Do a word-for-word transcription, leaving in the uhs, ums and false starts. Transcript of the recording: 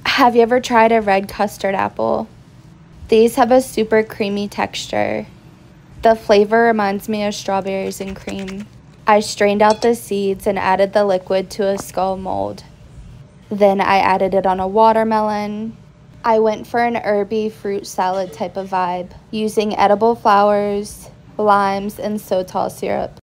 Have you ever tried a red custard apple? These have a super creamy texture. The flavor reminds me of strawberries and cream. I strained out the seeds and added the liquid to a skull mold. Then I added it on a watermelon. I went for an herby fruit salad type of vibe, using edible flowers, limes, and sotal syrup.